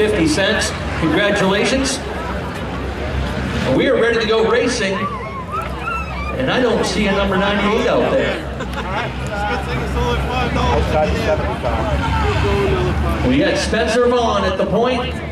$1.50. Congratulations. We are ready to go racing, and I don't see a number 98 out there. We got Spencer Vaughn at the point.